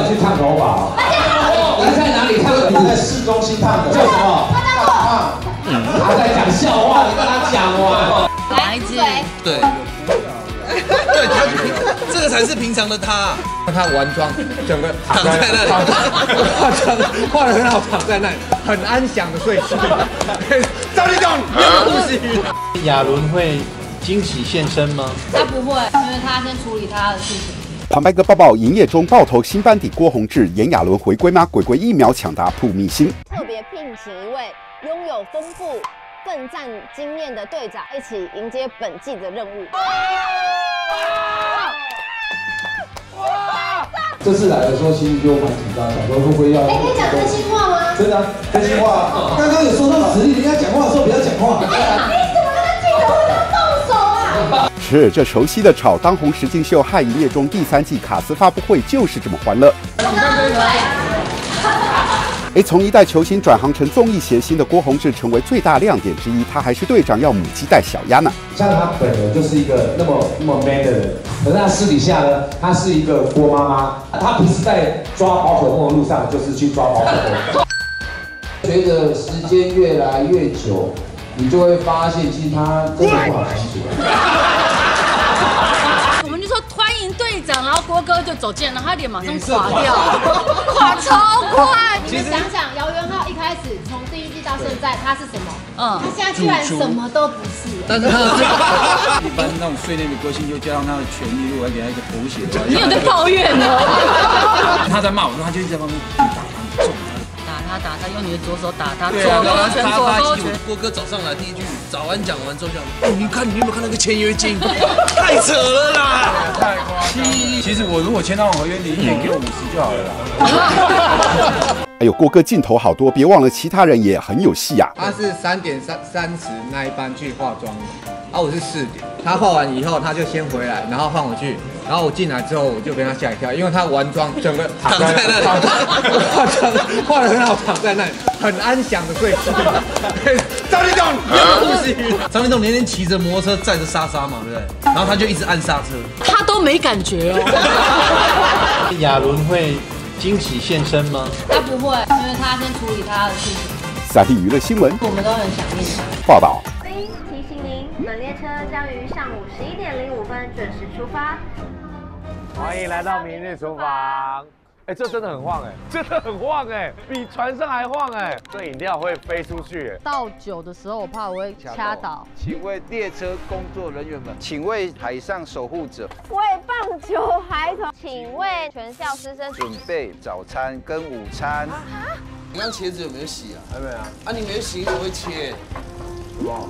去烫头发哦。你在哪里烫的？ 他在市中心烫的。 叫什么？他在讲笑话，你跟他讲完。 哪一只？ 对。对他，这个才是平常的他。 他完妆，整个躺在那里， 画得很好，躺在那里，很安详的睡去。赵立忠，没有呼吸。 亚伦会惊喜现身吗？ 他不会，因为他先处理他的事情。 旁白哥抱抱，营业中爆头新班底郭宏志、炎亚纶回归吗？鬼鬼1秒抢答扑明星。 特别聘请一位拥有丰富奋战经验的队长，一起迎接本季的任务。 这次来的时候，其实就蛮紧张，想说会不会要…… 可以讲真心话吗？ 真的、啊，真心话。刚刚有说到实力，人家讲话的时候不要讲话。 你怎么跟记者会这样动手啊？ 是这熟悉的炒当红实境秀《害营业中》第3季卡司发布会就是这么欢乐。从一代球星转行成综艺谐星的郭宏志成为最大亮点之一，他还是队长要母鸡带小鸭呢。 像他本人就是一个那么 man 的人，可是他私底下呢，他是一个郭妈妈，他不是在抓宝可梦的路上，就是去抓宝可梦。随着时间越来越久，你就会发现，其实他真的不好相处。 我们就说欢迎队长，然后郭哥就走进来，然后他脸马上垮掉，垮超快。 你们想想，姚元浩一开始从第1季到现在，他是什么？他现在居然什么都不是。 但是他一般那种碎念的个性，又加上他的权利，如果给他一个头衔， 你有在抱怨哦？ 他在骂我说，他就一直在旁边打他，用你的左手打他， 对啊，然后他郭哥早上来第一句早安讲完之后讲，你有没有看那个签约金？太扯了啦！太夸张。其实我如果签到合约，你一年给我50就好了啦。 哎呦，郭哥镜头好多，别忘了其他人也很有戏啊。 他是3点30那一班去化妆的，我是4点。他化完以后，他就先回来，然后换我去。然后我进来之后，我就跟他吓一跳，因为他完妆，整个躺在那里， 画得很好，躺在那里，很安详的睡去。赵立忠，没有呼吸。 张立东那天骑着摩托车载着莎莎嘛，对不对？然后他就一直按刹车， 他都没感觉哦。 亚伦会惊喜现身吗？ 他不会，因为他先处理他的事情。 3立娱乐新闻， 我们都很想念他。 报道。 提醒您，本列车将于上午11点05分准时出发。 欢迎来到明日厨房。这真的很晃真的很晃比船上还晃这饮料会飞出去倒酒的时候，我怕我会掐倒。 请为列车工作人员们，请为海上守护者， 为棒球孩童，请为全校师生准备早餐跟午餐。 你刚茄子有没有洗啊？ 还没啊？ 你没有洗，你怎么会切？ 什么？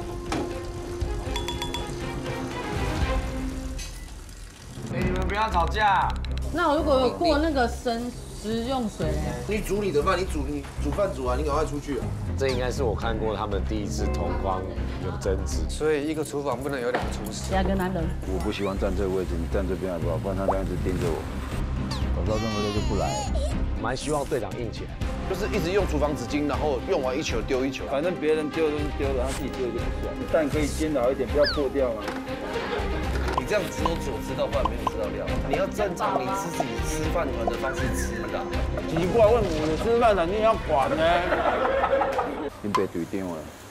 你们不要吵架。 那如果有过那个食用水呢？ 你煮你的饭，你煮饭煮完，你赶快出去啊！ 这应该是我看过他们第一次同框有争执， 所以一个厨房不能有2个厨师。 2个男人。 我不喜欢站这个位置，你站这边好不好？不然他这样一直盯着我，搞到任何人就不来。 蛮希望队长硬起来， 就是一直用厨房纸巾，然后用完1球丢1球。 反正别人丢的东西丢了，他自己丢的就不算。蛋可以煎好一点，不要破掉嘛。 你这样只有左吃到饭，没有吃到料。你要正常，你吃自己吃饭团的方式吃的。 奇怪，为什么我吃饭了你也要管呢？你别对定了。